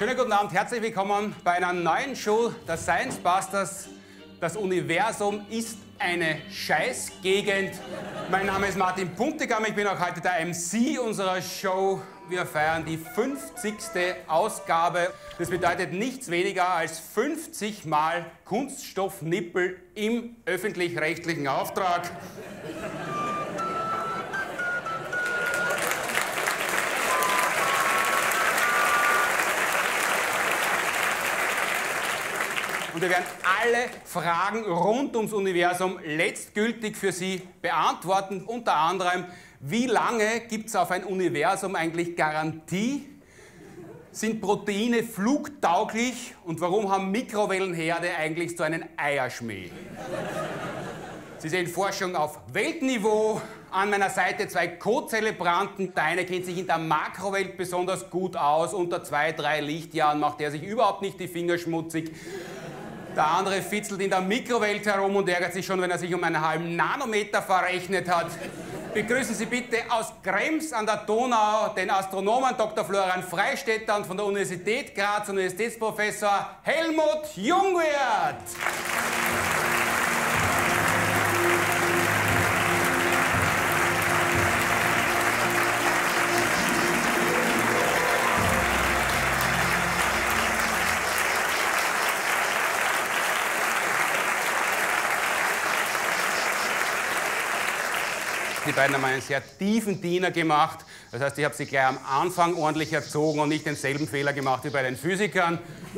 Schönen guten Abend, herzlich willkommen bei einer neuen Show der Science Busters. Das Universum ist eine Scheißgegend. Mein Name ist Martin Puntigam, ich bin auch heute der MC unserer Show. Wir feiern die 50. Ausgabe. Das bedeutet nichts weniger als 50 Mal Kunststoffnippel im öffentlich-rechtlichen Auftrag. Und wir werden alle Fragen rund ums Universum letztgültig für Sie beantworten. Unter anderem, wie lange gibt es auf ein Universum eigentlich Garantie? Sind Proteine flugtauglich? Und warum haben Mikrowellenherde eigentlich so einen Eierschmäh? Sie sehen Forschung auf Weltniveau. An meiner Seite zwei Co-Zelebranten. Der eine kennt sich in der Makrowelt besonders gut aus. Unter 2, 3 Lichtjahren macht er sich überhaupt nicht die Finger schmutzig. Der andere fitzelt in der Mikrowelt herum und ärgert sich schon, wenn er sich um einen halben Nanometer verrechnet hat. Begrüßen Sie bitte aus Krems an der Donau den Astronomen Dr. Florian Freistetter und von der Universität Graz Universitätsprofessor Helmut Jungwirth. Die beiden haben einen sehr tiefen Diener gemacht. Das heißt, ich habe sie gleich am Anfang ordentlich erzogen und nicht denselben Fehler gemacht wie bei den Physikern.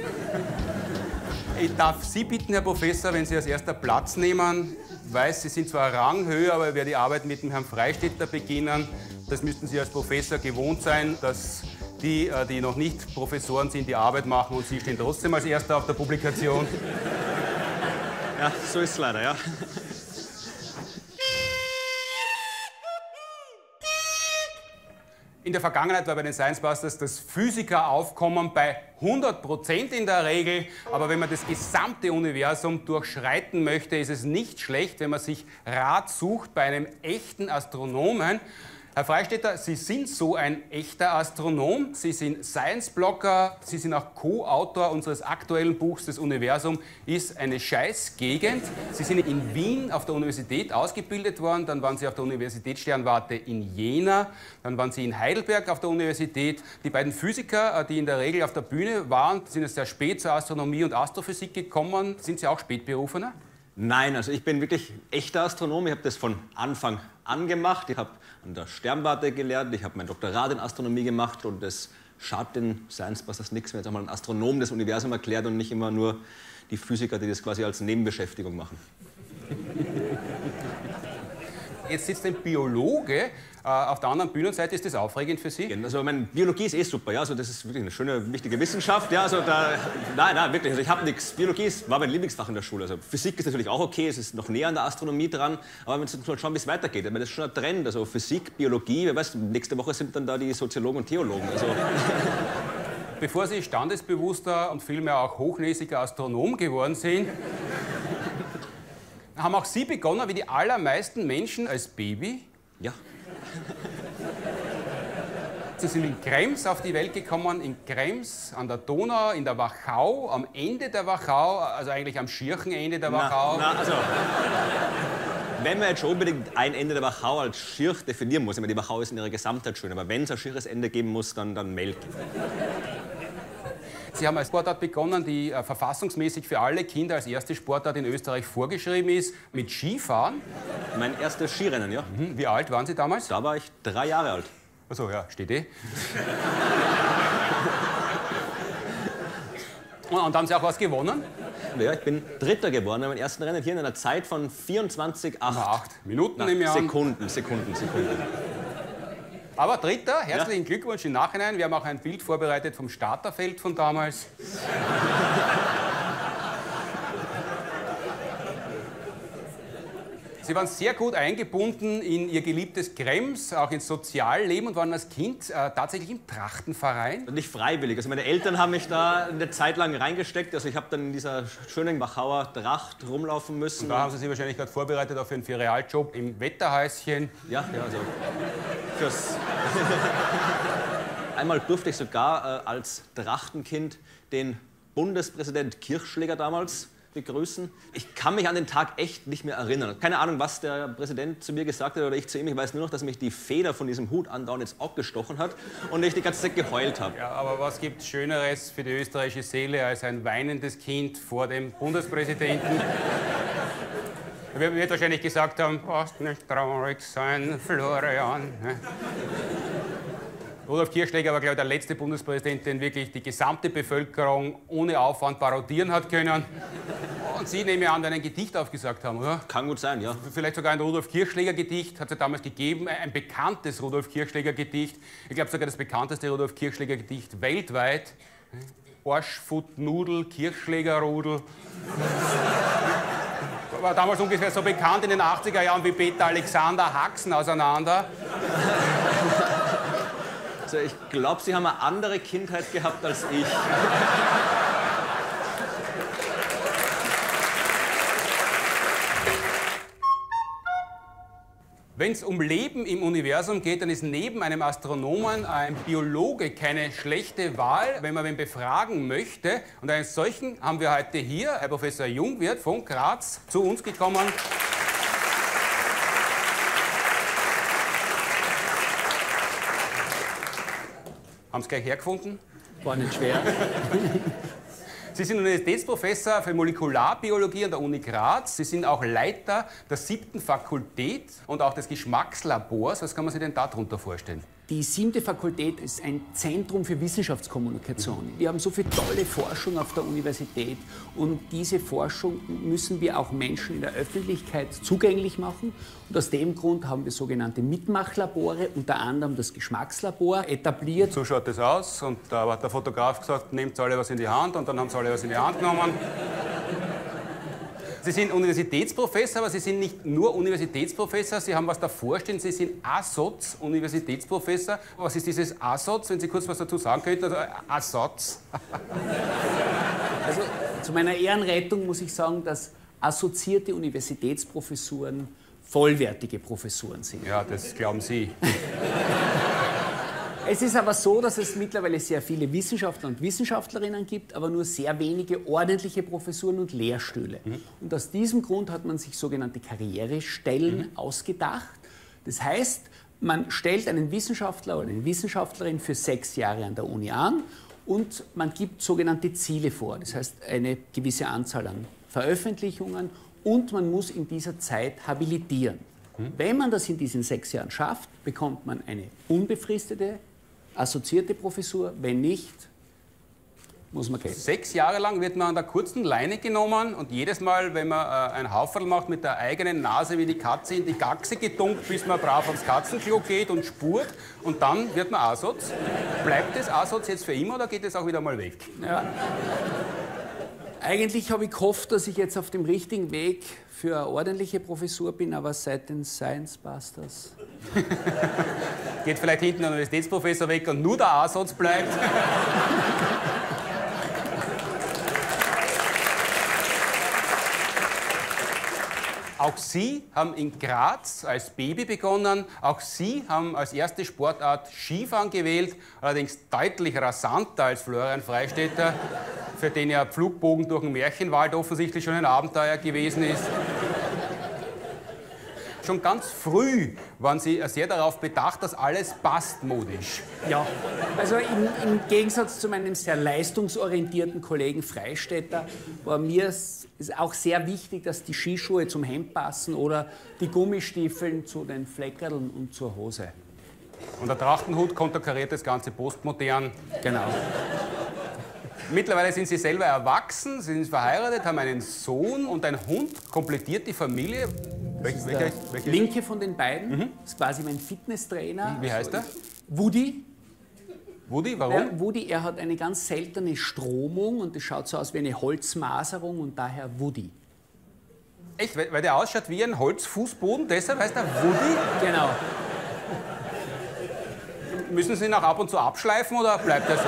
Ich darf Sie bitten, Herr Professor, wenn Sie als erster Platz nehmen. Ich weiß, Sie sind zwar Ranghöhe, aber ich werde die Arbeit mit dem Herrn Freistetter beginnen. Das müssten Sie als Professor gewohnt sein, dass die noch nicht Professoren sind, die Arbeit machen und Sie stehen trotzdem als Erster auf der Publikation. Ja, so ist es leider, ja. In der Vergangenheit war bei den Science Busters das Physikeraufkommen bei 100% in der Regel. Aber wenn man das gesamte Universum durchschreiten möchte, ist es nicht schlecht, wenn man sich Rat sucht bei einem echten Astronomen. Herr Freistetter, Sie sind so ein echter Astronom. Sie sind Science-Blogger. Sie sind auch Co-Autor unseres aktuellen Buchs Das Universum ist eine Scheißgegend. Sie sind in Wien auf der Universität ausgebildet worden. Dann waren Sie auf der Universitätssternwarte in Jena. Dann waren Sie in Heidelberg auf der Universität. Die beiden Physiker, die in der Regel auf der Bühne waren, sind sehr spät zur Astronomie und Astrophysik gekommen. Sind Sie auch Spätberufener? Nein, also ich bin wirklich echter Astronom. Ich habe das von Anfang an gemacht. Ich habe an der Sternwarte gelernt, ich habe mein Doktorat in Astronomie gemacht und das schadet den Science Busters nichts, wenn jetzt auch mal ein Astronom das Universum erklärt und nicht immer nur die Physiker, die das quasi als Nebenbeschäftigung machen. Jetzt sitzt ein Biologe auf der anderen Bühnenseite. Ist das aufregend für Sie? Also meine Biologie ist eh super, ja, also das ist wirklich eine schöne, wichtige Wissenschaft. Ja, also nein, wirklich, also ich habe nichts. Biologie war mein Lieblingsfach in der Schule. Also Physik ist natürlich auch okay, es ist noch näher an der Astronomie dran, aber wir müssen mal schauen, wie es weitergeht. Ich meine, das ist schon ein Trend, also Physik, Biologie, wer weiß, nächste Woche sind dann da die Soziologen und Theologen. Also. Bevor Sie standesbewusster und vielmehr auch hochnäsiger Astronom geworden sind, haben auch Sie begonnen, wie die allermeisten Menschen, als Baby? Ja. Sie sind in Krems auf die Welt gekommen, in Krems an der Donau, in der Wachau, am Ende der Wachau, also eigentlich am Schirchenende der Wachau. Also, wenn man jetzt schon unbedingt ein Ende der Wachau als schier definieren muss, ich meine, die Wachau ist in ihrer Gesamtheit schön, aber wenn es ein schieres Ende geben muss, dann Melk. Sie haben als Sportart begonnen, die verfassungsmäßig für alle Kinder als erste Sportart in Österreich vorgeschrieben ist, mit Skifahren. Mein erstes Skirennen, ja. Wie alt waren Sie damals? Da war ich 3 Jahre alt. Achso, ja, steht eh. Und dann haben Sie auch was gewonnen? Ja, ich bin Dritter geworden in meinem ersten Rennen hier in einer Zeit von 24,8 Minuten im Jahr. Sekunden. Aber Dritter, herzlichen Glückwunsch im Nachhinein. Wir haben auch ein Bild vorbereitet vom Starterfeld von damals. Sie waren sehr gut eingebunden in Ihr geliebtes Krems, auch ins Sozialleben und waren als Kind tatsächlich im Trachtenverein. Nicht freiwillig. Also meine Eltern haben mich da eine Zeit lang reingesteckt. Also ich habe dann in dieser schönen Wachauer Tracht rumlaufen müssen. Und da haben Sie sich wahrscheinlich gerade vorbereitet auf Ihren Realjob im Wetterhäuschen. Ja, also fürs... einmal durfte ich sogar als Trachtenkind den Bundespräsident Kirchschläger damals begrüßen. Ich kann mich an den Tag echt nicht mehr erinnern. Keine Ahnung, was der Präsident zu mir gesagt hat oder ich zu ihm. Ich weiß nur noch, dass mich die Feder von diesem Hut andauernd ins Auge gestochen hat und ich die ganze Zeit geheult habe. Ja, aber was gibt es Schöneres für die österreichische Seele als ein weinendes Kind vor dem Bundespräsidenten? Er wird wahrscheinlich gesagt haben, brauchst nicht traurig sein, Florian. Rudolf Kirchschläger war, glaube ich, der letzte Bundespräsident, den wirklich die gesamte Bevölkerung ohne Aufwand parodieren hat können. Und Sie, nehme ich an, werden ein Gedicht aufgesagt haben, oder? Kann gut sein, ja. Vielleicht sogar ein Rudolf Kirchschläger-Gedicht, hat es ja damals gegeben, ein bekanntes Rudolf Kirchschläger-Gedicht. Ich glaube sogar das bekannteste Rudolf Kirchschläger-Gedicht weltweit. Arschfutt, Nudel, Kirchschlägerrudel. War damals ungefähr so bekannt in den 80er Jahren wie Peter Alexander Haxen auseinander. Also ich glaube, Sie haben eine andere Kindheit gehabt als ich. Wenn es um Leben im Universum geht, dann ist neben einem Astronomen ein Biologe keine schlechte Wahl, wenn man wen befragen möchte. Und einen solchen haben wir heute hier, Herr Professor Jungwirth von Graz, zu uns gekommen. Haben Sie gleich hergefunden? War nicht schwer. Sie sind Universitätsprofessor für Molekularbiologie an der Uni Graz. Sie sind auch Leiter der 7. Fakultät und auch des Geschmackslabors. Was kann man sich denn darunter vorstellen? Die 7. Fakultät ist ein Zentrum für Wissenschaftskommunikation. Wir haben so viel tolle Forschung auf der Universität und diese Forschung müssen wir auch Menschen in der Öffentlichkeit zugänglich machen. Und aus dem Grund haben wir sogenannte Mitmachlabore, unter anderem das Geschmackslabor, etabliert. So schaut das aus und da hat der Fotograf gesagt, nehmt alle was in die Hand und dann haben sie alle was in die Hand genommen. Sie sind Universitätsprofessor, aber Sie sind nicht nur Universitätsprofessor, Sie haben was davor stehen, Sie sind ASOZ-Universitätsprofessor. Was ist dieses ASOZ, wenn Sie kurz was dazu sagen könnten? Also ASOZ. Also zu meiner Ehrenrettung muss ich sagen, dass assoziierte Universitätsprofessuren vollwertige Professuren sind. Ja, das glauben Sie. Es ist aber so, dass es mittlerweile sehr viele Wissenschaftler und Wissenschaftlerinnen gibt, aber nur sehr wenige ordentliche Professuren und Lehrstühle. Und aus diesem Grund hat man sich sogenannte Karrierestellen ausgedacht. Das heißt, man stellt einen Wissenschaftler oder eine Wissenschaftlerin für 6 Jahre an der Uni an und man gibt sogenannte Ziele vor. Das heißt, eine gewisse Anzahl an Veröffentlichungen und man muss in dieser Zeit habilitieren. Wenn man das in diesen 6 Jahren schafft, bekommt man eine unbefristete, assoziierte Professur. Wenn nicht, muss man gehen. 6 Jahre lang wird man an der kurzen Leine genommen und jedes Mal, wenn man ein Hauferl macht, mit der eigenen Nase wie die Katze in die Gaxe gedunkt, bis man brav aufs Katzenklo geht und spurt und dann wird man ASOZ. Bleibt das ASOZ jetzt für immer oder geht es auch wieder mal weg? Ja. Eigentlich habe ich gehofft, dass ich jetzt auf dem richtigen Weg für eine ordentliche Professur bin, aber seit den Science Busters... Geht vielleicht hinten der Universitätsprofessor weg und nur der ASOZ bleibt? Auch Sie haben in Graz als Baby begonnen. Auch Sie haben als erste Sportart Skifahren gewählt, allerdings deutlich rasanter als Florian Freistetter, für den ja Pflugbogen durch den Märchenwald offensichtlich schon ein Abenteuer gewesen ist. Schon ganz früh waren Sie sehr darauf bedacht, dass alles passt modisch. Ja, also im Gegensatz zu meinem sehr leistungsorientierten Kollegen Freistetter war mir es auch sehr wichtig, dass die Skischuhe zum Hemd passen oder die Gummistiefeln zu den Fleckerln und zur Hose. Und der Trachtenhut konterkariert das Ganze postmodern. Genau. Mittlerweile sind Sie selber erwachsen, Sie sind verheiratet, haben einen Sohn und ein Hund, komplettiert die Familie. Welcher linke von den beiden ist quasi mein Fitnesstrainer. Wie heißt er? Woody. Woody, warum? Woody, er hat eine ganz seltene Stromung und das schaut so aus wie eine Holzmaserung und daher Woody. Echt? Weil der ausschaut wie ein Holzfußboden, deshalb heißt er Woody? Genau. Müssen Sie ihn auch ab und zu abschleifen oder bleibt er so?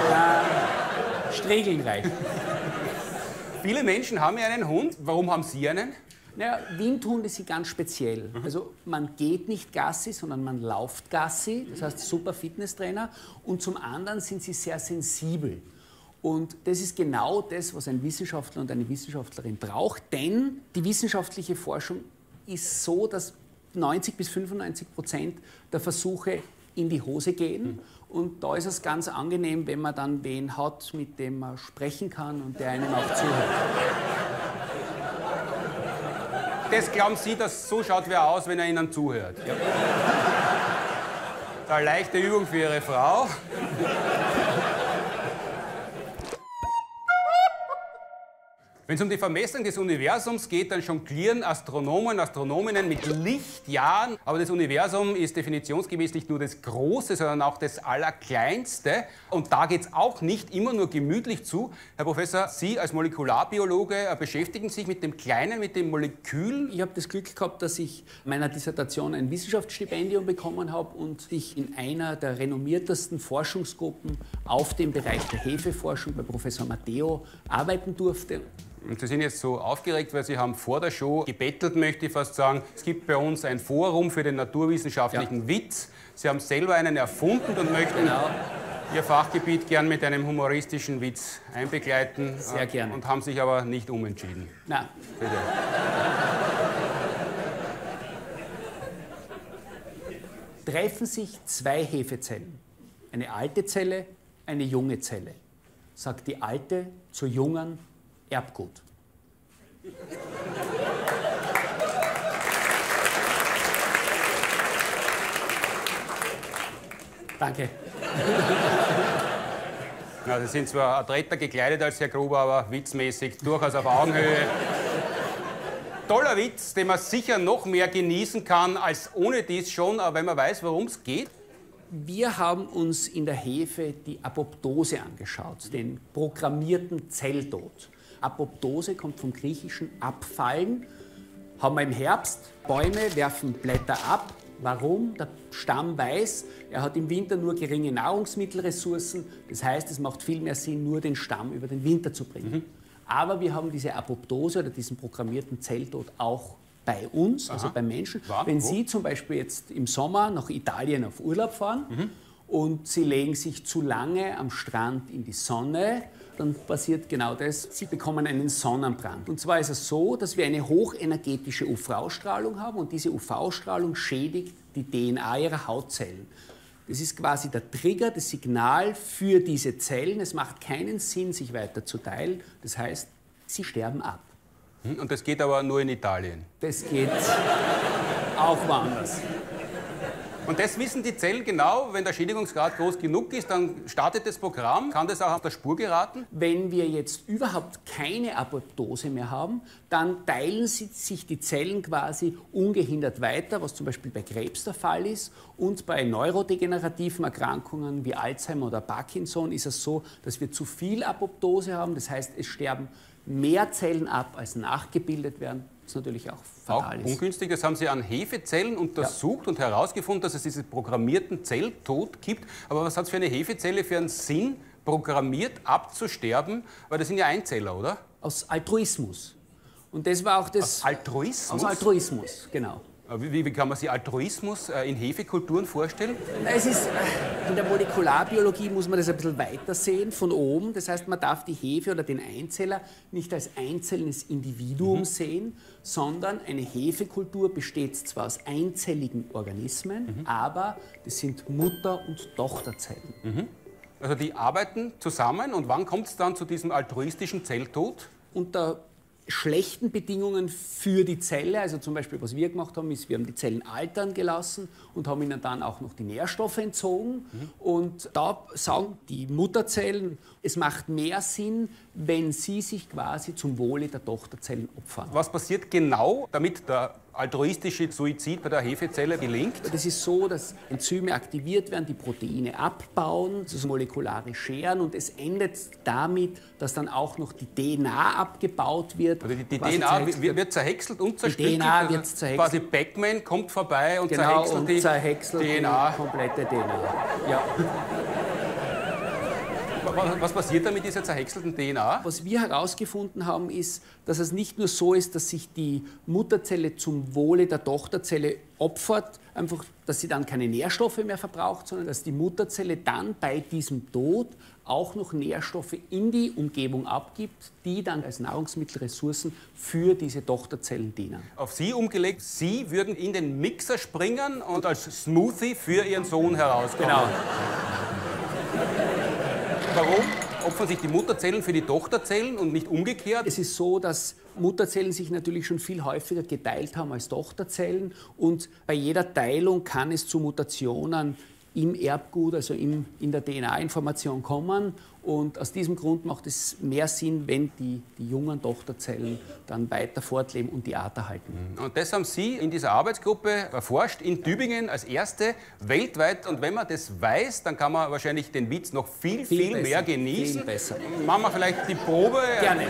Striegeln reicht. Viele Menschen haben ja einen Hund. Warum haben Sie einen? Naja, Windhunde sind ganz speziell. Also man geht nicht Gassi, sondern man läuft Gassi, das heißt super Fitnesstrainer. Und zum anderen sind sie sehr sensibel. Und das ist genau das, was ein Wissenschaftler und eine Wissenschaftlerin braucht, denn die wissenschaftliche Forschung ist so, dass 90 bis 95% der Versuche in die Hose gehen. Und da ist es ganz angenehm, wenn man dann wen hat, mit dem man sprechen kann und der einem auch zuhört. Das glauben Sie, dass so schaut wer aus, wenn er Ihnen zuhört? Ja. Eine leichte Übung für Ihre Frau. Wenn es um die Vermessung des Universums geht, dann jonglieren Astronomen, Astronominnen mit Lichtjahren. Aber das Universum ist definitionsgemäß nicht nur das Große, sondern auch das Allerkleinste. Und da geht es auch nicht immer nur gemütlich zu. Herr Professor, Sie als Molekularbiologe beschäftigen sich mit dem Kleinen, mit den Molekülen. Ich habe das Glück gehabt, dass ich meiner Dissertation ein Wissenschaftsstipendium bekommen habe und ich in einer der renommiertesten Forschungsgruppen auf dem Bereich der Hefeforschung bei Professor Matteo arbeiten durfte. Und Sie sind jetzt so aufgeregt, weil Sie haben vor der Show gebettelt, möchte ich fast sagen. Es gibt bei uns ein Forum für den naturwissenschaftlichen Witz. Sie haben selber einen erfunden und möchten Ihr Fachgebiet gern mit einem humoristischen Witz einbegleiten. Sehr gerne. Und haben sich aber nicht umentschieden. Nein. Bitte. Treffen sich zwei Hefezellen, eine alte Zelle, eine junge Zelle. Sagt die alte zur jungen: Erbgut. Danke. Ja, Sie sind zwar adretter gekleidet als Herr Gruber, aber witzmäßig durchaus auf Augenhöhe. Toller Witz, den man sicher noch mehr genießen kann als ohne dies schon, aber wenn man weiß, worum es geht. Wir haben uns in der Hefe die Apoptose angeschaut, den programmierten Zelltod. Apoptose kommt vom griechischen abfallen. Haben wir im Herbst, Bäume werfen Blätter ab. Warum? Der Stamm weiß, er hat im Winter nur geringe Nahrungsmittelressourcen. Das heißt, es macht viel mehr Sinn, nur den Stamm über den Winter zu bringen. Aber wir haben diese Apoptose oder diesen programmierten Zelltod auch bei uns, also beim Menschen. Wenn Sie zum Beispiel jetzt im Sommer nach Italien auf Urlaub fahren und Sie legen sich zu lange am Strand in die Sonne, dann passiert genau das. Sie bekommen einen Sonnenbrand. Und zwar ist es so, dass wir eine hochenergetische UV-Strahlung haben und diese UV-Strahlung schädigt die DNA ihrer Hautzellen. Das ist quasi der Trigger, das Signal für diese Zellen. Es macht keinen Sinn, sich weiter zu teilen. Das heißt, sie sterben ab. Und das geht aber nur in Italien. Das geht auch woanders. Und das wissen die Zellen genau, wenn der Schädigungsgrad groß genug ist, dann startet das Programm. Kann das auch auf der Spur geraten? Wenn wir jetzt überhaupt keine Apoptose mehr haben, dann teilen sich die Zellen quasi ungehindert weiter, was zum Beispiel bei Krebs der Fall ist. Und bei neurodegenerativen Erkrankungen wie Alzheimer oder Parkinson ist es so, dass wir zu viel Apoptose haben. Das heißt, es sterben mehr Zellen ab, als nachgebildet werden. Das ist natürlich auch fatal. Auch ungünstig, das haben Sie an Hefezellen untersucht und herausgefunden, dass es diesen programmierten Zelltod gibt. Aber was hat es für eine Hefezelle für einen Sinn, programmiert abzusterben? Weil das sind ja Einzeller, oder? Aus Altruismus. Und das war auch das... Aus Altruismus? Aus Altruismus, genau. Wie kann man sich Altruismus in Hefekulturen vorstellen? Es ist, in der Molekularbiologie muss man das ein bisschen weiter sehen, von oben. Das heißt, man darf die Hefe oder den Einzeller nicht als einzelnes Individuum sehen, sondern eine Hefekultur besteht zwar aus einzelligen Organismen, aber das sind Mutter- und Tochterzellen. Also die arbeiten zusammen und wann kommt es dann zu diesem altruistischen Zelltod? Unter schlechten Bedingungen für die Zelle, also zum Beispiel, was wir gemacht haben, ist, wir haben die Zellen altern gelassen und haben ihnen dann auch noch die Nährstoffe entzogen. Und da sagen die Mutterzellen, es macht mehr Sinn, wenn sie sich quasi zum Wohle der Tochterzellen opfern. Was passiert genau, damit der altruistische Suizid bei der Hefezelle gelingt? Das ist so, dass Enzyme aktiviert werden, die Proteine abbauen, das molekulare scheren und es endet damit, dass dann auch noch die DNA abgebaut wird. Also die DNA wird zerhäckselt und zerstückelt. Die DNA wird zerhäckselt. Quasi Pac-Man kommt vorbei und genau, zerhäckselt die DNA. Die komplette DNA. Ja. Was passiert da mit dieser zerhäckselten DNA? Was wir herausgefunden haben, ist, dass es nicht nur so ist, dass sich die Mutterzelle zum Wohle der Tochterzelle opfert, einfach, dass sie dann keine Nährstoffe mehr verbraucht, sondern dass die Mutterzelle dann bei diesem Tod auch noch Nährstoffe in die Umgebung abgibt, die dann als Nahrungsmittelressourcen für diese Tochterzellen dienen. Auf Sie umgelegt, Sie würden in den Mixer springen und als Smoothie für Ihren Sohn herauskommen. Genau. Warum opfern sich die Mutterzellen für die Tochterzellen und nicht umgekehrt? Es ist so, dass Mutterzellen sich natürlich schon viel häufiger geteilt haben als Tochterzellen und bei jeder Teilung kann es zu Mutationen im Erbgut, also in der DNA-Information kommen. Und aus diesem Grund macht es mehr Sinn, wenn die jungen Tochterzellen dann weiter fortleben und die Art erhalten. Und das haben Sie in dieser Arbeitsgruppe erforscht, in Tübingen als erste weltweit. Und wenn man das weiß, dann kann man wahrscheinlich den Witz noch viel besser, mehr genießen. Viel besser. Machen wir vielleicht die Probe. Gerne.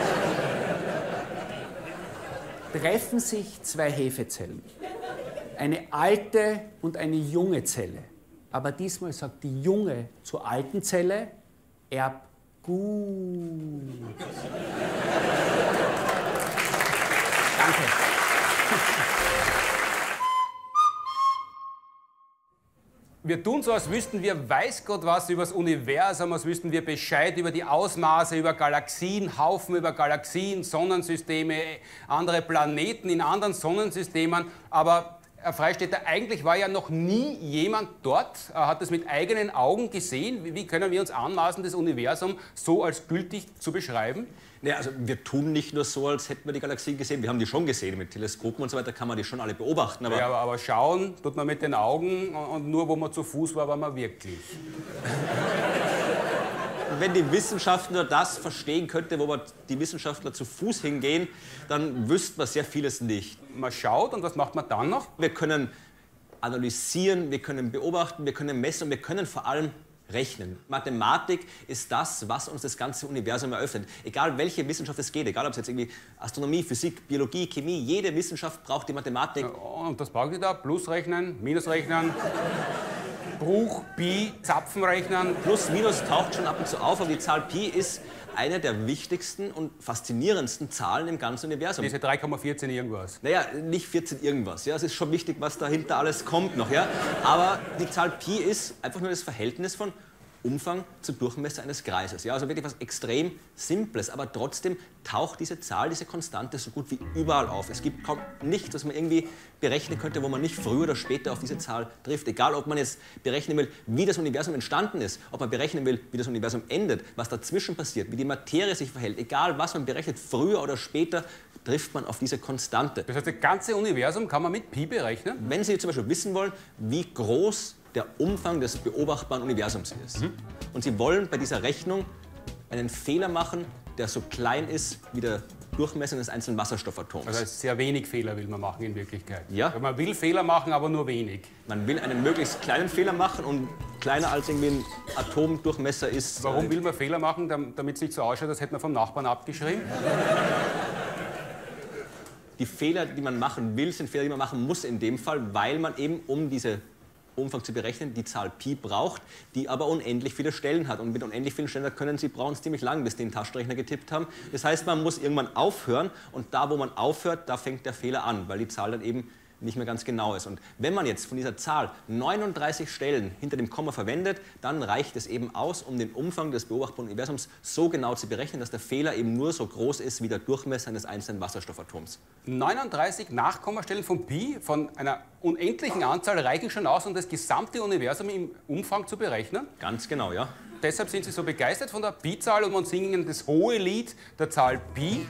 Treffen sich zwei Hefezellen, eine alte und eine junge Zelle. Aber diesmal sagt die junge zur alten Zelle, Erbgut. Danke. Wir tun so, als wüssten wir weiß Gott was über das Universum, als wüssten wir Bescheid über die Ausmaße, über Galaxien, Haufen über Galaxien, Sonnensysteme, andere Planeten in anderen Sonnensystemen. Aber Herr Freistetter, eigentlich war ja noch nie jemand dort, hat es mit eigenen Augen gesehen. Wie können wir uns anmaßen, das Universum so als gültig zu beschreiben? Naja, also wir tun nicht nur so, als hätten wir die Galaxien gesehen. Wir haben die schon gesehen. Mit Teleskopen und so weiter kann man die schon alle beobachten. Aber, Ja, aber schauen tut man mit den Augen und nur wo man zu Fuß war, war man wirklich. wenn die Wissenschaft nur das verstehen könnte, wo die Wissenschaftler zu Fuß hingehen, dann wüsste man sehr vieles nicht. Man schaut und was macht man dann noch? Wir können analysieren, wir können beobachten, wir können messen und wir können vor allem rechnen. Mathematik ist das, was uns das ganze Universum eröffnet. Egal welche Wissenschaft es geht, egal ob es jetzt irgendwie Astronomie, Physik, Biologie, Chemie, jede Wissenschaft braucht die Mathematik. Und das braucht ihr da? Plusrechnen, Minusrechnen, Bruch, Pi, Zapfenrechnen. Plus, Minus taucht schon ab und zu auf, aber die Zahl Pi ist eine der wichtigsten und faszinierendsten Zahlen im ganzen Universum. Diese 3,14 irgendwas. Naja, nicht 14 irgendwas. Ja, es ist schon wichtig, was dahinter alles kommt noch. Ja? Aber die Zahl Pi ist einfach nur das Verhältnis von Umfang zu Durchmesser eines Kreises. Ja, also wirklich was extrem Simples, aber trotzdem taucht diese Zahl, diese Konstante so gut wie überall auf. Es gibt kaum nichts, was man irgendwie berechnen könnte, wo man nicht früher oder später auf diese Zahl trifft. Egal, ob man jetzt berechnen will, wie das Universum entstanden ist, ob man berechnen will, wie das Universum endet, was dazwischen passiert, wie die Materie sich verhält. Egal, was man berechnet, früher oder später trifft man auf diese Konstante. Das heißt, das ganze Universum kann man mit Pi berechnen? Wenn Sie zum Beispiel wissen wollen, wie groß der Umfang des beobachtbaren Universums ist. Und Sie wollen bei dieser Rechnung einen Fehler machen, der so klein ist wie der Durchmesser eines einzelnen Wasserstoffatoms. Also sehr wenig Fehler will man machen in Wirklichkeit. Ja. Weil man will Fehler machen, aber nur wenig. Man will einen möglichst kleinen Fehler machen und kleiner als irgendwie ein Atomdurchmesser ist. Warum will man Fehler machen? Damit es nicht so ausschaut, als hätte man vom Nachbarn abgeschrieben? Die Fehler, die man machen will, sind Fehler, die man machen muss in dem Fall, weil man eben um diese Umfang zu berechnen, die Zahl Pi braucht, die aber unendlich viele Stellen hat. Und mit unendlich vielen Stellen brauchen es ziemlich lang, bis die den Taschenrechner getippt haben. Das heißt, man muss irgendwann aufhören und da, wo man aufhört, da fängt der Fehler an, weil die Zahl dann eben nicht mehr ganz genau ist. Und wenn man jetzt von dieser Zahl 39 Stellen hinter dem Komma verwendet, dann reicht es eben aus, um den Umfang des beobachtbaren Universums so genau zu berechnen, dass der Fehler eben nur so groß ist wie der Durchmesser eines einzelnen Wasserstoffatoms. 39 Nachkommastellen von Pi, von einer unendlichen Anzahl, reichen schon aus, um das gesamte Universum im Umfang zu berechnen? Ganz genau, ja. Deshalb sind Sie so begeistert von der Pi-Zahl und singen das hohe Lied der Zahl Pi.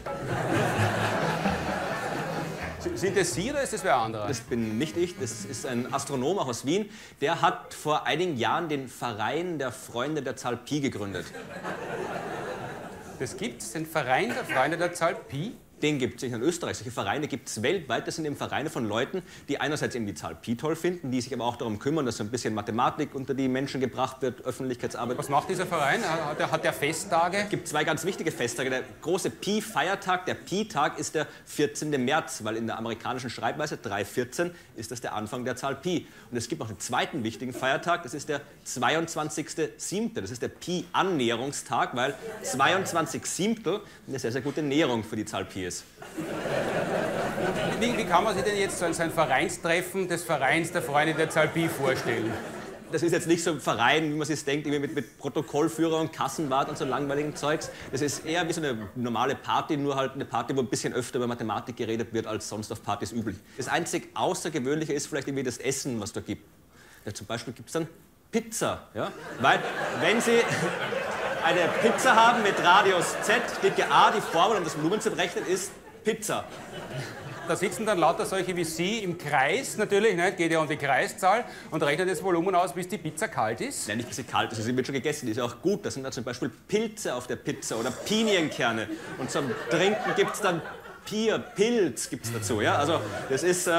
Sind das Sie oder ist das wer anderer? Das bin nicht ich, das ist ein Astronom auch aus Wien. Der hat vor einigen Jahren den Verein der Freunde der Zahl Pi gegründet. Das gibt's, den Verein der Freunde der Zahl Pi? Den gibt es nicht in Österreich. Solche Vereine gibt es weltweit. Das sind eben Vereine von Leuten, die einerseits eben die Zahl Pi toll finden, die sich aber auch darum kümmern, dass so ein bisschen Mathematik unter die Menschen gebracht wird, Öffentlichkeitsarbeit. Was macht dieser Verein? Hat der Festtage? Es gibt zwei ganz wichtige Festtage. Der große Pi-Feiertag, der Pi-Tag, ist der 14. März, weil in der amerikanischen Schreibweise 314 ist das der Anfang der Zahl Pi. Und es gibt noch einen zweiten wichtigen Feiertag, das ist der 22.7. Das ist der Pi-Annäherungstag, weil 22/7 eine sehr, sehr gute Näherung für die Zahl Pi ist. Wie kann man sich denn jetzt so ein Vereinstreffen des Vereins der Freunde der Zahl Pi vorstellen? Das ist jetzt nicht so ein Verein, wie man sich denkt, mit Protokollführer und Kassenwart und so langweiligen Zeugs. Das ist eher wie so eine normale Party, nur halt eine Party, wo ein bisschen öfter über Mathematik geredet wird, als sonst auf Partys üblich. Das einzig Außergewöhnliche ist vielleicht irgendwie das Essen, was da gibt. Ja, zum Beispiel gibt es dann Pizza. Ja? Weil, wenn Sie eine Pizza haben mit Radius Z, steht ja A, die Formel, um das Volumen zu berechnen, ist Pizza. Da sitzen dann lauter solche wie Sie im Kreis natürlich, ne? Geht ja um die Kreiszahl und rechnen das Volumen aus, bis die Pizza kalt ist. Nein, nicht bis sie kalt ist, sie wird schon gegessen, die ist ja auch gut. Da sind da zum Beispiel Pilze auf der Pizza oder Pinienkerne. Und zum Trinken gibt es dann Pilz gibt's dazu. Ja? Also das ist...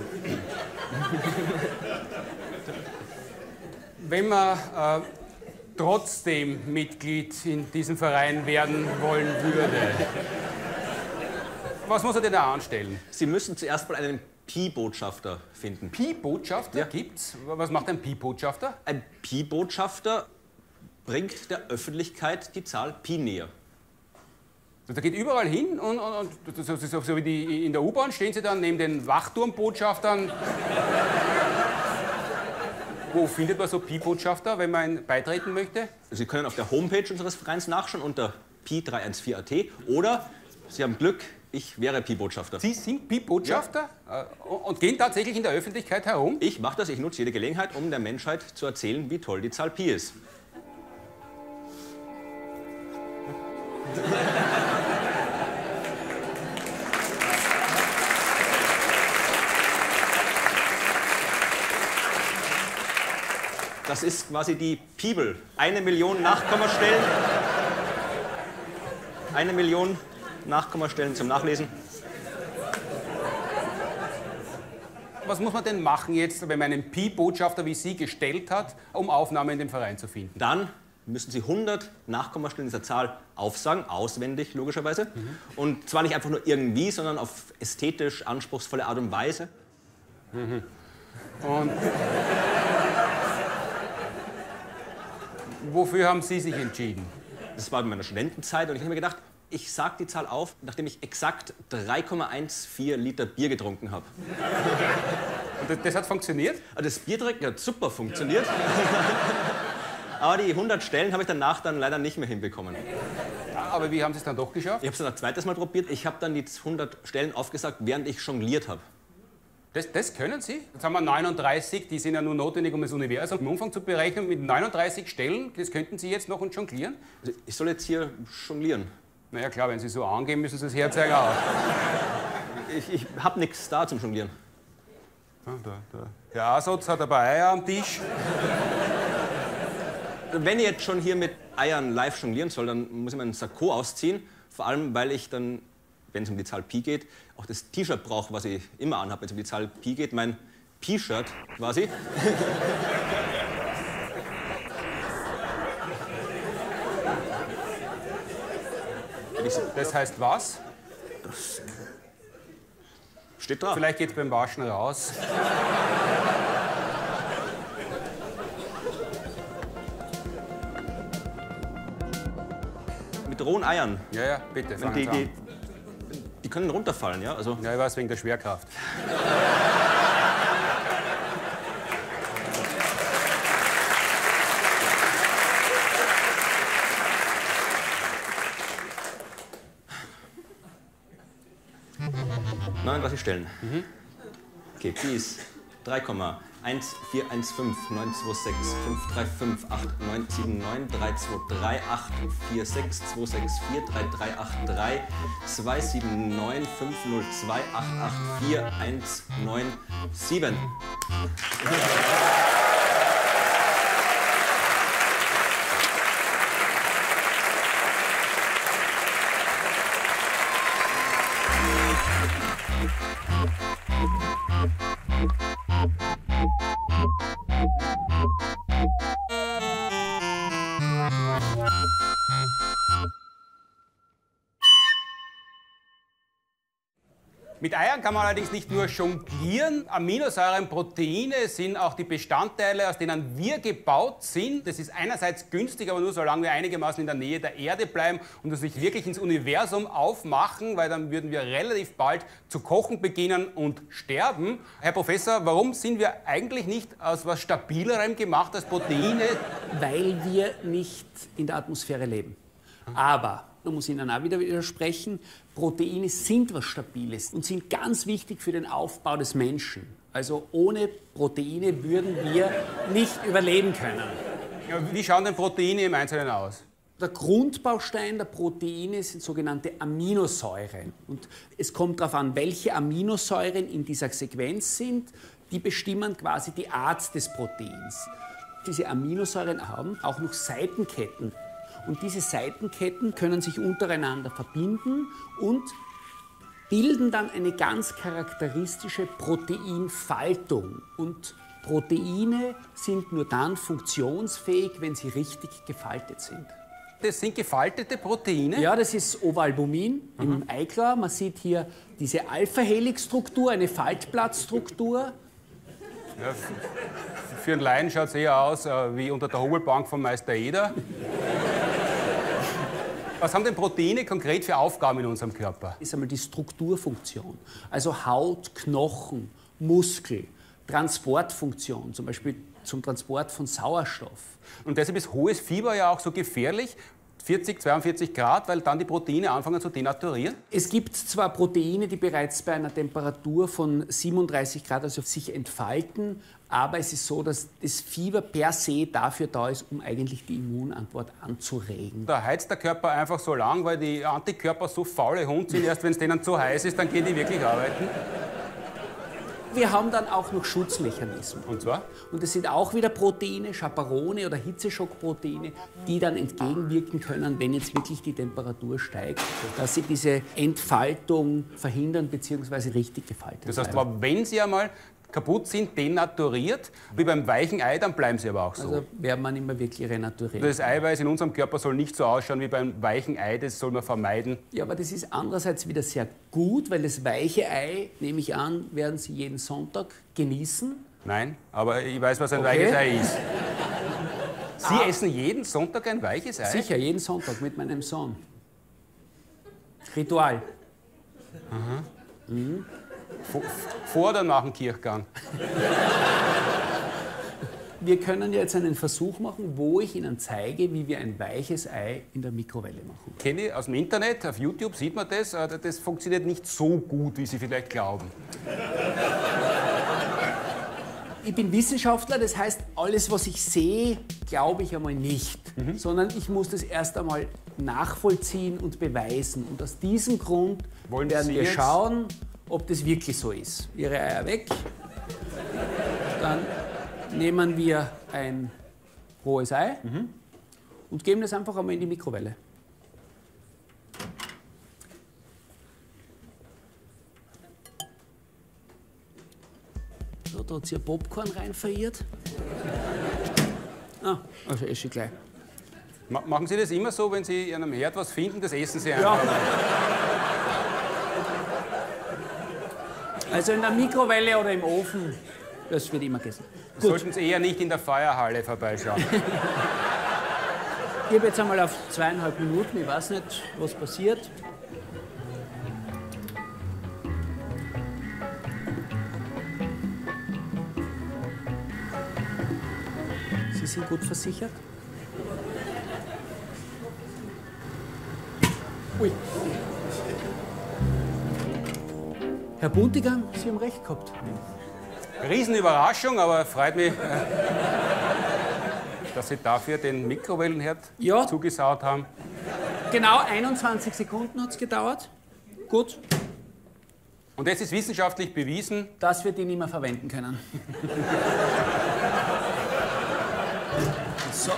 Wenn man trotzdem Mitglied in diesem Verein werden wollen würde, was muss er denn da anstellen? Sie müssen zuerst mal einen Pi-Botschafter finden. Pi-Botschafter? Ja. Gibt's? Was macht ein Pi-Botschafter? Ein Pi-Botschafter bringt der Öffentlichkeit die Zahl Pi näher. Der geht überall hin und so wie die in der U-Bahn stehen Sie dann neben den Wachturmbotschaftern. Wo findet man so Pi-Botschafter, wenn man beitreten möchte? Sie können auf der Homepage unseres Vereins nachschauen unter pi314.at oder Sie haben Glück, ich wäre Pi-Botschafter. Sie sind Pi-Botschafter? Ja. Und gehen tatsächlich in der Öffentlichkeit herum? Ich mache das, ich nutze jede Gelegenheit, um der Menschheit zu erzählen, wie toll die Zahl Pi ist. Das ist quasi die Pibel. 1 Million Nachkommastellen. 1 Million Nachkommastellen zum Nachlesen. Was muss man denn machen jetzt, wenn man einen Pi-Botschafter wie Sie gestellt hat, um Aufnahme in den Verein zu finden? Dann müssen Sie 100 Nachkommastellen dieser Zahl aufsagen, auswendig logischerweise. Und zwar nicht einfach nur irgendwie, sondern auf ästhetisch anspruchsvolle Art und Weise. Und wofür haben Sie sich entschieden? Das war in meiner Studentenzeit und ich habe mir gedacht, ich sage die Zahl auf, nachdem ich exakt 3,14 Liter Bier getrunken habe. Und das hat funktioniert? Das Biertrinken hat super funktioniert. Aber die 100 Stellen habe ich danach dann leider nicht mehr hinbekommen. Ja, aber wie haben Sie es dann doch geschafft? Ich habe es dann ein zweites Mal probiert. Ich habe dann die 100 Stellen aufgesagt, während ich jongliert habe. Das können Sie? Jetzt haben wir 39, die sind ja nur notwendig, um das Universum im Umfang zu berechnen. Mit 39 Stellen, das könnten Sie jetzt noch und jonglieren? Also ich soll jetzt hier jonglieren. Na ja klar, wenn Sie so angehen, müssen Sie das herzeigen auch. Ich habe nichts da zum Jonglieren. Der Asotz hat ein paar Eier am Tisch. Wenn ich jetzt schon hier mit Eiern live jonglieren soll, dann muss ich meinen Sakko ausziehen. Vor allem, weil ich dann, wenn es um die Zahl Pi geht, auch das T-Shirt brauche, was ich immer anhabe, wenn es um die Zahl Pi geht. Mein Pi-Shirt quasi. Das heißt was? Steht drauf. Vielleicht geht's beim Waschen raus. Mit rohen Eiern. Ja, bitte, fangen Sie an. Die können runterfallen, ja? Also Ja, ich weiß, wegen der Schwerkraft. was ich stellen. Okay, Pi ist 3,1415 926 535 8979 323 846 264 3383 279 502 884 197. Mit Eiern kann man allerdings nicht nur jonglieren. Aminosäuren, Proteine sind auch die Bestandteile, aus denen wir gebaut sind. Das ist einerseits günstig, aber nur solange wir einigermaßen in der Nähe der Erde bleiben und uns nicht wirklich ins Universum aufmachen, weil dann würden wir relativ bald zu kochen beginnen und sterben. Herr Professor, warum sind wir eigentlich nicht aus was Stabilerem gemacht als Proteine? Weil wir nicht in der Atmosphäre leben. Aber, man muss Ihnen auch wieder widersprechen, Proteine sind was Stabiles und sind ganz wichtig für den Aufbau des Menschen. Also ohne Proteine würden wir nicht überleben können. Ja, wie schauen denn Proteine im Einzelnen aus? Der Grundbaustein der Proteine sind sogenannte Aminosäuren. Und es kommt darauf an, welche Aminosäuren in dieser Sequenz sind. Die bestimmen quasi die Art des Proteins. Diese Aminosäuren haben auch noch Seitenketten. Und diese Seitenketten können sich untereinander verbinden und bilden dann eine ganz charakteristische Proteinfaltung. Und Proteine sind nur dann funktionsfähig, wenn sie richtig gefaltet sind. Das sind gefaltete Proteine? Ja, das ist Ovalbumin im Eiklar. Man sieht hier diese Alpha-Helix-Struktur, eine Faltblattstruktur. Ja, für einen Laien schaut es eher aus wie unter der Hobelbank von Meister Eder. Was haben denn Proteine konkret für Aufgaben in unserem Körper? Das ist einmal die Strukturfunktion, also Haut, Knochen, Muskel, Transportfunktion, zum Beispiel zum Transport von Sauerstoff. Und deshalb ist hohes Fieber ja auch so gefährlich, 40, 42 Grad, weil dann die Proteine anfangen zu denaturieren? Es gibt zwar Proteine, die bereits bei einer Temperatur von 37 Grad also sich entfalten, aber es ist so, dass das Fieber per se dafür da ist, um eigentlich die Immunantwort anzuregen. Da heizt der Körper einfach so lang, weil die Antikörper so faule Hunde sind, erst wenn es denen zu heiß ist, dann gehen die wirklich arbeiten. Wir haben dann auch noch Schutzmechanismen. Und zwar? Und das sind auch wieder Proteine, Chaperone oder Hitzeschockproteine, die dann entgegenwirken können, wenn jetzt wirklich die Temperatur steigt, dass sie diese Entfaltung verhindern bzw. richtig gefaltet Das heißt, bleiben. aber wenn sie einmal kaputt sind, denaturiert, wie beim weichen Ei, dann bleiben sie aber auch so. Also werden man immer wirklich renaturiert. Das Eiweiß in unserem Körper soll nicht so ausschauen wie beim weichen Ei, das soll man vermeiden. Ja, aber das ist andererseits wieder sehr gut, weil das weiche Ei, nehme ich an, werden Sie jeden Sonntag genießen. Nein, aber ich weiß, was ein Okay. weiches Ei ist. Sie essen jeden Sonntag ein weiches Ei? Sicher, jeden Sonntag mit meinem Sohn. Ritual. Vor oder nach dem Kirchgang? Wir können jetzt einen Versuch machen, wo ich Ihnen zeige, wie wir ein weiches Ei in der Mikrowelle machen. Kenne ich aus dem Internet, auf YouTube sieht man das. Das funktioniert nicht so gut, wie Sie vielleicht glauben. Ich bin Wissenschaftler, das heißt, alles, was ich sehe, glaube ich einmal nicht. Sondern ich muss das erst einmal nachvollziehen und beweisen. Und aus diesem Grund Wollen werden Sie wir jetzt- schauen, ob das wirklich so ist. Ihre Eier weg. Dann nehmen wir ein rohes Ei und geben das einfach einmal in die Mikrowelle. So, da hat sie ein Popcorn rein verirrt. Ah, also esse ich gleich. Machen Sie das immer so, wenn Sie an einem Herd was finden, das essen Sie einfach? Ja. Also in der Mikrowelle oder im Ofen, das wird immer gegessen. Gut, Sollten Sie eher nicht in der Feuerhalle vorbeischauen. ich gebe jetzt einmal auf 2,5 Minuten, ich weiß nicht, was passiert. Sie sind gut versichert? Ui. Herr Buntigan, Sie haben recht gehabt. Riesenüberraschung, aber freut mich, dass Sie dafür den Mikrowellenherd Ja. zugesaut haben. Genau 21 Sekunden hat es gedauert. Gut, Und es ist wissenschaftlich bewiesen, dass wir die nicht mehr verwenden können. So.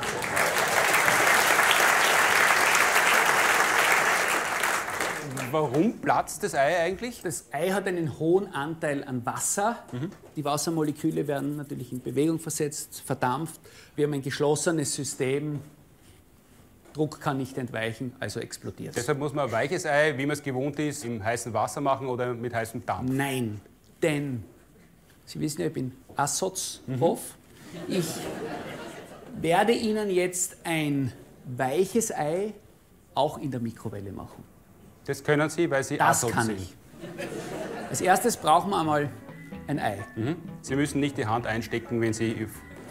warum platzt das Ei eigentlich? Das Ei hat einen hohen Anteil an Wasser. Die Wassermoleküle werden natürlich in Bewegung versetzt, verdampft. Wir haben ein geschlossenes System. Druck kann nicht entweichen, also explodiert es. Deshalb muss man ein weiches Ei, wie man es gewohnt ist, im heißen Wasser machen oder mit heißem Dampf. Nein, denn Sie wissen ja, ich bin Assoz-Prof. Ich werde Ihnen jetzt ein weiches Ei auch in der Mikrowelle machen. Das können Sie, weil Sie Das Assoz kann sind. ich. Als erstes brauchen wir einmal ein Ei. Sie müssen nicht die Hand einstecken, wenn Sie...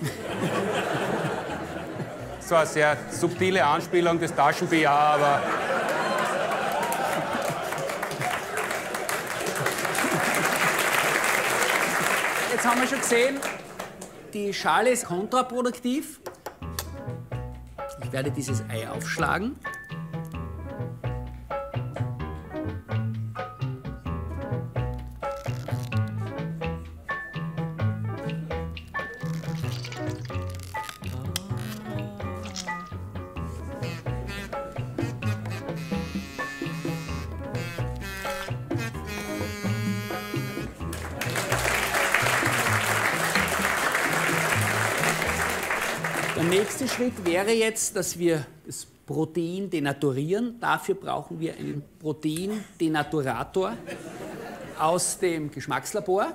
Das war eine sehr subtile Anspielung des Taschen-BA, aber... Jetzt haben wir schon gesehen, die Schale ist kontraproduktiv. Ich werde dieses Ei aufschlagen. Der nächste Schritt wäre jetzt, dass wir das Protein denaturieren. Dafür brauchen wir einen Proteindenaturator aus dem Geschmackslabor.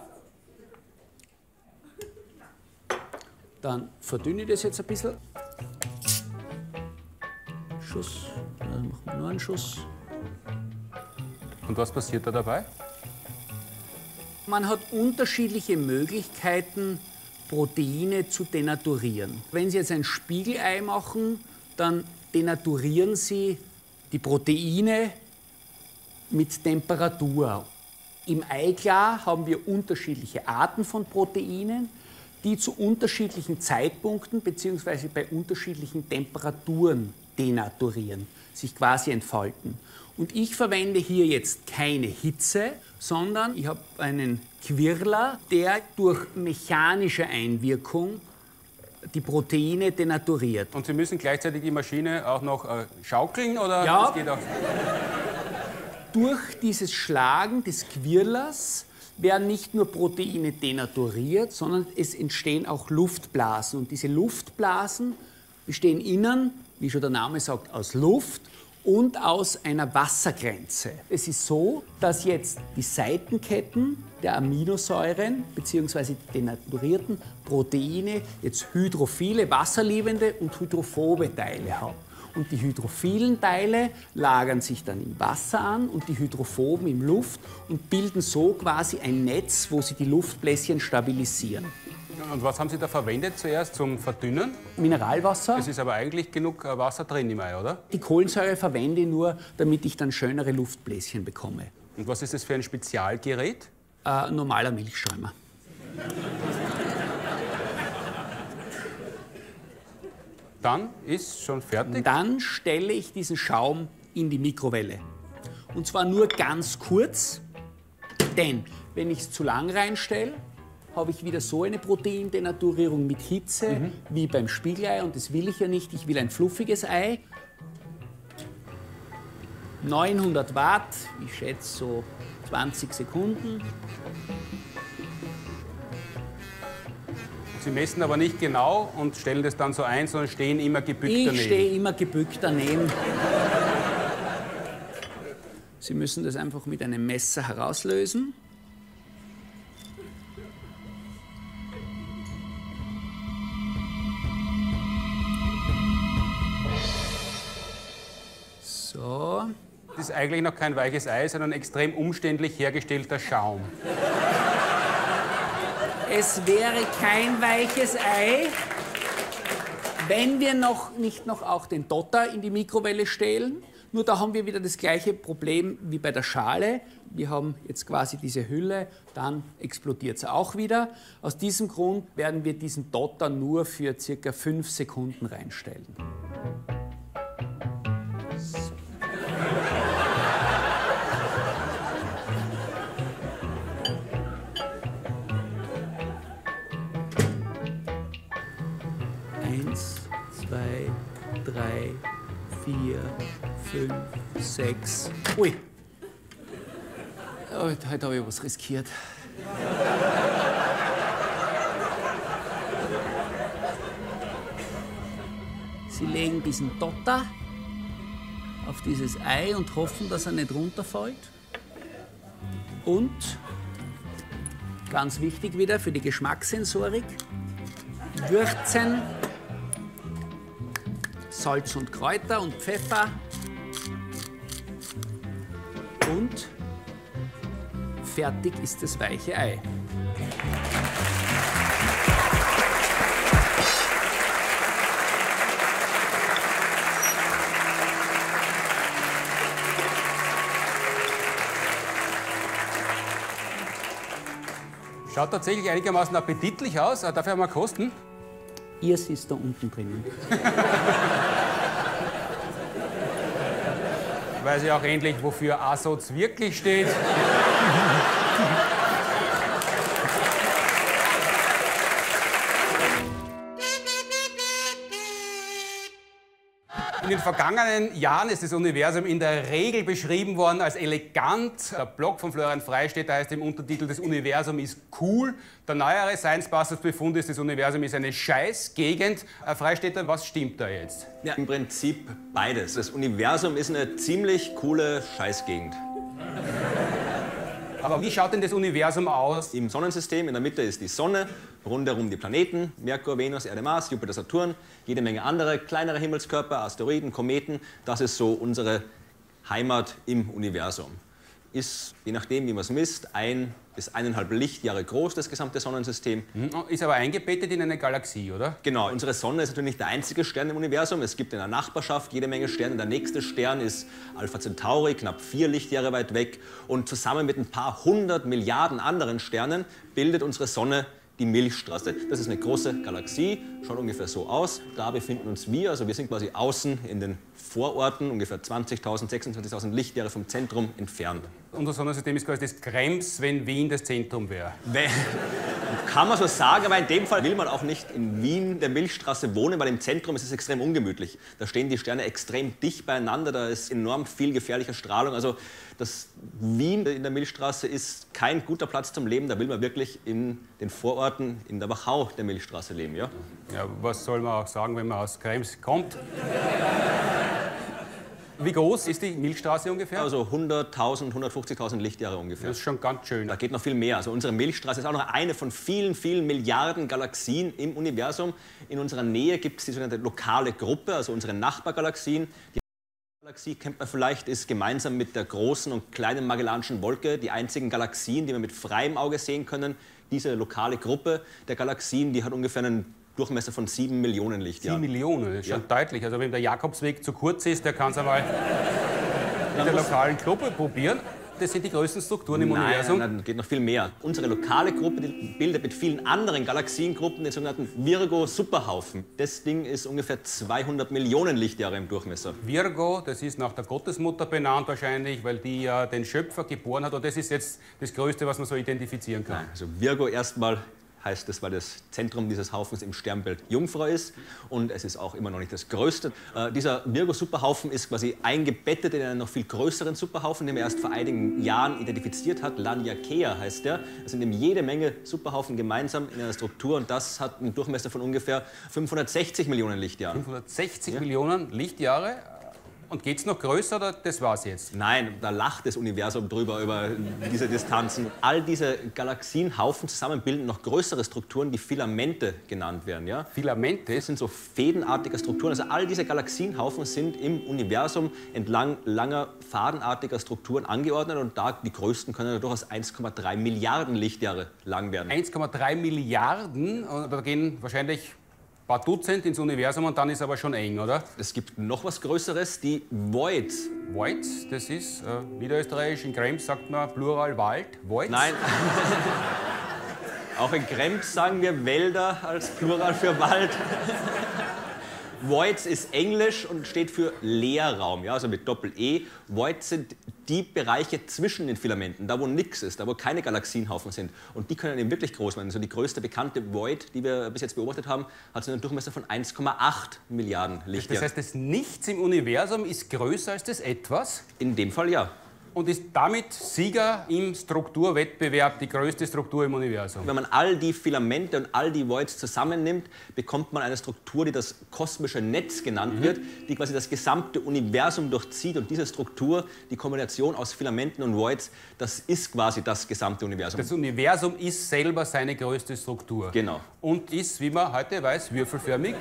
Dann verdünne ich das jetzt ein bisschen. Schuss, dann machen wir nur einen Schuss. Und was passiert da dabei? Man hat unterschiedliche Möglichkeiten, Proteine zu denaturieren. Wenn Sie jetzt ein Spiegelei machen, dann denaturieren Sie die Proteine mit Temperatur. Im Eiklar haben wir unterschiedliche Arten von Proteinen, die zu unterschiedlichen Zeitpunkten bzw. bei unterschiedlichen Temperaturen denaturieren, sich quasi entfalten. Und ich verwende hier jetzt keine Hitze, sondern ich habe einen Quirler, der durch mechanische Einwirkung die Proteine denaturiert. Und Sie müssen gleichzeitig die Maschine auch noch schaukeln, oder? Ja. Das geht auch. Durch dieses Schlagen des Quirlers werden nicht nur Proteine denaturiert, sondern es entstehen auch Luftblasen. Und diese Luftblasen bestehen innen, wie schon der Name sagt, aus Luft und aus einer Wassergrenze. Es ist so, dass jetzt die Seitenketten der Aminosäuren bzw. die denaturierten Proteine jetzt hydrophile, wasserliebende und hydrophobe Teile haben. Und die hydrophilen Teile lagern sich dann im Wasser an und die hydrophoben in Luft und bilden so quasi ein Netz, wo sie die Luftbläschen stabilisieren. Und was haben Sie da verwendet zuerst zum Verdünnen? Mineralwasser. Es ist aber eigentlich genug Wasser drin im Ei, oder? Die Kohlensäure verwende ich nur, damit ich dann schönere Luftbläschen bekomme. Und was ist das für ein Spezialgerät? Normaler Milchschäumer. Dann ist schon fertig. Dann stelle ich diesen Schaum in die Mikrowelle. Und zwar nur ganz kurz, denn wenn ich es zu lang reinstelle, habe ich wieder so eine Proteindenaturierung mit Hitze wie beim Spiegelei und das will ich ja nicht. Ich will ein fluffiges Ei. 900 Watt, ich schätze so 20 Sekunden. Sie messen aber nicht genau und stellen das dann so ein, sondern stehen immer gebückt daneben. Ich stehe immer gebückt daneben. Sie müssen das einfach mit einem Messer herauslösen. So. Das ist eigentlich noch kein weiches Ei, sondern extrem umständlich hergestellter Schaum. Es wäre kein weiches Ei, wenn wir nicht noch auch den Dotter in die Mikrowelle stellen. Nur da haben wir wieder das gleiche Problem wie bei der Schale. Wir haben jetzt quasi diese Hülle, dann explodiert es auch wieder. Aus diesem Grund werden wir diesen Dotter nur für ca. 5 Sekunden reinstellen. Eins, 2, 3, 4, 5, 6. Ui! Heute habe ich was riskiert. Sie legen diesen Dotter auf dieses Ei und hoffen, dass er nicht runterfällt. Und, ganz wichtig wieder für die Geschmackssensorik, würzen, Salz und Kräuter und Pfeffer und fertig ist das weiche Ei. Schaut tatsächlich einigermaßen appetitlich aus. Darf ich einmal kosten? Ihr sitzt da unten drinnen. Weiß ich auch endlich, wofür ASOZ wirklich steht. In den vergangenen Jahren ist das Universum in der Regel beschrieben worden als elegant. Der Blog von Florian Freistetter heißt im Untertitel, das Universum ist cool. Der neuere Science-Busters-Befund ist, das Universum ist eine Scheißgegend. Freistetter, was stimmt da jetzt? Ja, im Prinzip beides. Das Universum ist eine ziemlich coole Scheißgegend. Aber wie schaut denn das Universum aus? Im Sonnensystem, in der Mitte ist die Sonne, rundherum die Planeten, Merkur, Venus, Erde, Mars, Jupiter, Saturn, jede Menge andere kleinere Himmelskörper, Asteroiden, Kometen. Das ist so unsere Heimat im Universum. Ist, je nachdem, wie man es misst, 1 bis 1,5 Lichtjahre groß, das gesamte Sonnensystem. Ist aber eingebettet in eine Galaxie, oder? Genau, unsere Sonne ist natürlich nicht der einzige Stern im Universum. Es gibt in der Nachbarschaft jede Menge Sterne. Der nächste Stern ist Alpha Centauri, knapp 4 Lichtjahre weit weg. Und zusammen mit ein paar 100 Milliarden anderen Sternen bildet unsere Sonne die Milchstraße. Das ist eine große Galaxie, schaut ungefähr so aus. Da befinden uns wir, also wir sind quasi außen in den Vororten, ungefähr 20.000, 26.000 Lichtjahre vom Zentrum entfernt. Unser Sonnensystem ist quasi das Krems, wenn Wien das Zentrum wäre. Kann man so sagen, aber in dem Fall will man auch nicht in Wien der Milchstraße wohnen, weil im Zentrum ist es extrem ungemütlich. Da stehen die Sterne extrem dicht beieinander, da ist enorm viel gefährliche Strahlung. Also das Wien in der Milchstraße ist kein guter Platz zum Leben, da will man wirklich in den Vororten in der Wachau der Milchstraße leben. Ja? Ja, was soll man auch sagen, wenn man aus Krems kommt? Wie groß ist die Milchstraße ungefähr? Also 100.000, 150.000 Lichtjahre ungefähr. Das ist schon ganz schön. Da geht noch viel mehr. Also unsere Milchstraße ist auch noch eine von vielen, vielen Milliarden Galaxien im Universum. In unserer Nähe gibt es die sogenannte lokale Gruppe, also unsere Nachbargalaxien. Die Galaxie kennt man vielleicht, ist gemeinsam mit der großen und kleinen Magellanischen Wolke die einzigen Galaxien, die wir mit freiem Auge sehen können. Diese lokale Gruppe der Galaxien, die hat ungefähr einen Durchmesser von 7 Millionen Lichtjahren. 7 Millionen, das ist schon deutlich. Also wenn der Jakobsweg zu kurz ist, der kann es einmal in der lokalen Gruppe probieren. Das sind die größten Strukturen im Universum. Nein, geht noch viel mehr. Unsere lokale Gruppe die bildet mit vielen anderen Galaxiengruppen den sogenannten Virgo-Superhaufen. Das Ding ist ungefähr 200 Millionen Lichtjahre im Durchmesser. Virgo, das ist nach der Gottesmutter benannt wahrscheinlich, weil die ja den Schöpfer geboren hat. Und das ist jetzt das Größte, was man so identifizieren kann. Nein, also Virgo erstmal heißt es, weil das Zentrum dieses Haufens im Sternbild Jungfrau ist und es ist auch immer noch nicht das größte. Dieser Virgo-Superhaufen ist quasi eingebettet in einen noch viel größeren Superhaufen, den man erst vor einigen Jahren identifiziert hat. Laniakea heißt der. Es sind eben jede Menge Superhaufen gemeinsam in einer Struktur und das hat einen Durchmesser von ungefähr 560 Millionen Lichtjahren. 560 Millionen Lichtjahre? Und geht es noch größer oder das war's jetzt? Nein, da lacht das Universum drüber, über diese Distanzen. All diese Galaxienhaufen zusammen bilden noch größere Strukturen, die Filamente genannt werden. Ja? Filamente? Das sind so fädenartige Strukturen. Also all diese Galaxienhaufen sind im Universum entlang langer, fadenartiger Strukturen angeordnet. Und da die größten können ja durchaus 1,3 Milliarden Lichtjahre lang werden. 1,3 Milliarden? Und da gehen wahrscheinlich ein paar Dutzend ins Universum und dann ist aber schon eng, oder? Es gibt noch was Größeres, die Voids. Voids, das ist niederösterreichisch, in Krems sagt man Plural Wald. Voids? Nein. Auch in Krems sagen wir Wälder als Plural für Wald. Voids ist Englisch und steht für Leerraum, ja, also mit Doppel-E. Voids sind die Bereiche zwischen den Filamenten, da wo nichts ist, da wo keine Galaxienhaufen sind. Und die können eben wirklich groß werden. Also die größte bekannte Void, die wir bis jetzt beobachtet haben, hat so einen Durchmesser von 1,8 Milliarden Lichtjahren. Das heißt, das Nichts im Universum ist größer als das Etwas? In dem Fall ja. und ist damit Sieger im Strukturwettbewerb, die größte Struktur im Universum. Wenn man all die Filamente und all die Voids zusammennimmt, bekommt man eine Struktur, die das kosmische Netz genannt wird, die quasi das gesamte Universum durchzieht. Und diese Struktur, die Kombination aus Filamenten und Voids, das ist quasi das gesamte Universum. Das Universum ist selber seine größte Struktur. Genau. Und ist, wie man heute weiß, würfelförmig.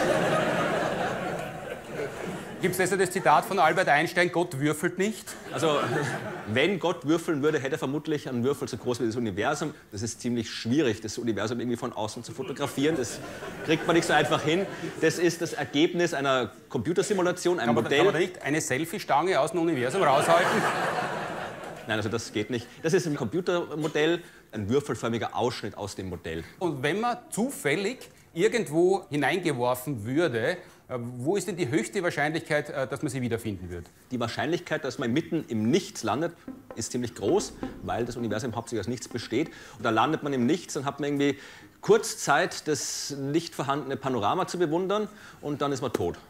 Gibt es also das Zitat von Albert Einstein, Gott würfelt nicht? Also, wenn Gott würfeln würde, hätte er vermutlich einen Würfel so groß wie das Universum. Das ist ziemlich schwierig, das Universum irgendwie von außen zu fotografieren. Das kriegt man nicht so einfach hin. Das ist das Ergebnis einer Computersimulation, ein Modell. Kann man da nicht eine Selfie-Stange aus dem Universum raushalten? Nein, also das geht nicht. Das ist ein Computermodell, ein würfelförmiger Ausschnitt aus dem Modell. Und wenn man zufällig irgendwo hineingeworfen würde, wo ist denn die höchste Wahrscheinlichkeit, dass man sie wiederfinden wird? Die Wahrscheinlichkeit, dass man mitten im Nichts landet, ist ziemlich groß, weil das Universum hauptsächlich aus nichts besteht. Und da landet man im Nichts, dann hat man irgendwie kurz Zeit, das nicht vorhandene Panorama zu bewundern und dann ist man tot.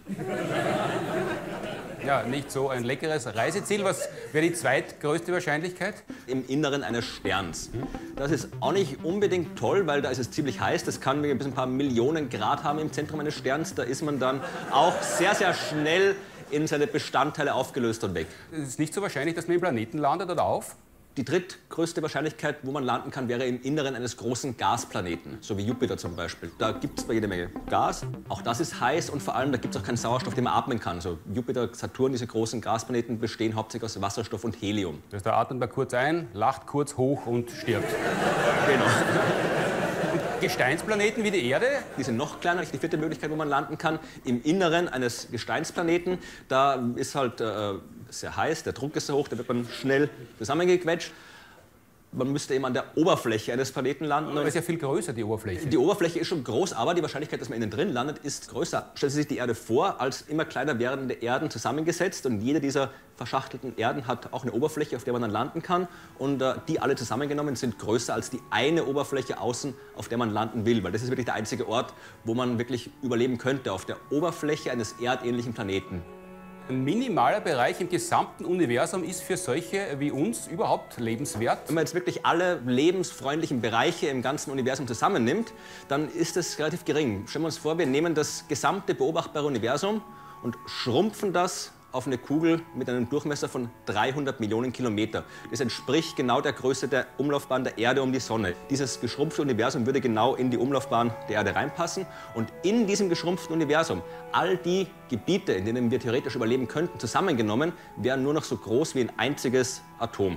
Ja, nicht so ein leckeres Reiseziel. Was wäre die zweitgrößte Wahrscheinlichkeit? Im Inneren eines Sterns. Das ist auch nicht unbedingt toll, weil da ist es ziemlich heiß. Das kann bis ein paar Millionen Grad haben im Zentrum eines Sterns. Da ist man dann auch sehr, sehr schnell in seine Bestandteile aufgelöst und weg. Es ist nicht so wahrscheinlich, dass man im Planeten landet oder auf? Die drittgrößte Wahrscheinlichkeit, wo man landen kann, wäre im Inneren eines großen Gasplaneten, so wie Jupiter zum Beispiel. Da gibt es zwar jede Menge Gas, auch das ist heiß und vor allem da gibt es auch keinen Sauerstoff, den man atmen kann. So Jupiter, Saturn, diese großen Gasplaneten bestehen hauptsächlich aus Wasserstoff und Helium. Das heißt, da atmet man kurz ein, lacht kurz hoch und stirbt. Genau. Gesteinsplaneten wie die Erde? Die sind noch kleiner, die vierte Möglichkeit, wo man landen kann. Im Inneren eines Gesteinsplaneten, da ist halt sehr heiß, der Druck ist sehr hoch, da wird man schnell zusammengequetscht. Man müsste eben an der Oberfläche eines Planeten landen. Das ist ja viel größer, die Oberfläche. Die Oberfläche ist schon groß, aber die Wahrscheinlichkeit, dass man innen drin landet, ist größer. Stellen Sie sich die Erde vor, als immer kleiner werdende Erden zusammengesetzt und jede dieser verschachtelten Erden hat auch eine Oberfläche, auf der man dann landen kann und die alle zusammengenommen sind größer als die eine Oberfläche außen, auf der man landen will, weil das ist wirklich der einzige Ort, wo man wirklich überleben könnte, auf der Oberfläche eines erdähnlichen Planeten. Ein minimaler Bereich im gesamten Universum ist für solche wie uns überhaupt lebenswert. Wenn man jetzt wirklich alle lebensfreundlichen Bereiche im ganzen Universum zusammennimmt, dann ist es relativ gering. Stellen wir uns vor, wir nehmen das gesamte beobachtbare Universum und schrumpfen das auf eine Kugel mit einem Durchmesser von 300 Millionen Kilometer. Das entspricht genau der Größe der Umlaufbahn der Erde um die Sonne. Dieses geschrumpfte Universum würde genau in die Umlaufbahn der Erde reinpassen. Und in diesem geschrumpften Universum, all die Gebiete, in denen wir theoretisch überleben könnten, zusammengenommen, wären nur noch so groß wie ein einziges Atom.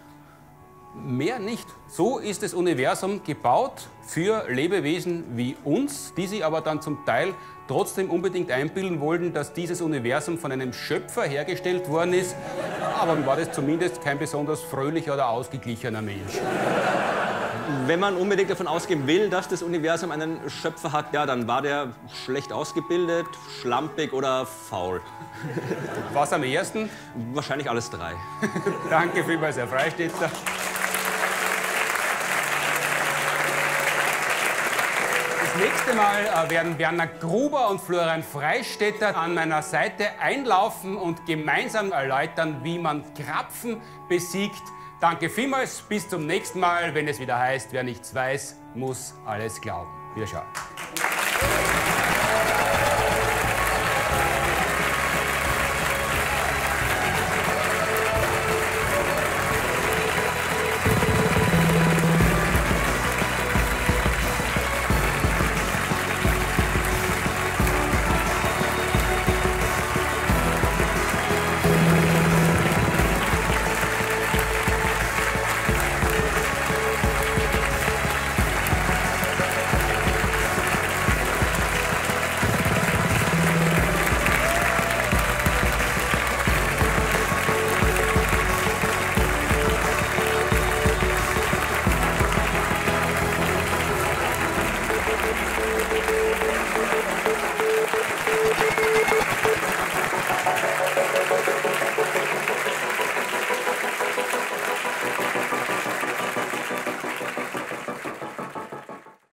Mehr nicht. So ist das Universum gebaut für Lebewesen wie uns, die sich aber dann zum Teil trotzdem unbedingt einbilden wollten, dass dieses Universum von einem Schöpfer hergestellt worden ist. Aber war das zumindest kein besonders fröhlicher oder ausgeglichener Mensch. Wenn man unbedingt davon ausgehen will, dass das Universum einen Schöpfer hat, ja, dann war der schlecht ausgebildet, schlampig oder faul. Was am ersten? Wahrscheinlich alles drei. Danke vielmals, Herr Freistetter. Das nächste Mal werden Werner Gruber und Florian Freistetter an meiner Seite einlaufen und gemeinsam erläutern, wie man Krapfen besiegt. Danke vielmals, bis zum nächsten Mal, wenn es wieder heißt, wer nichts weiß, muss alles glauben. Wiederschauen.